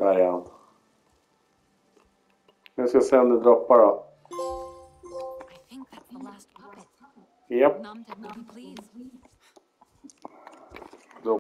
Där är han. Nu ska jag se om det droppar då. Japp.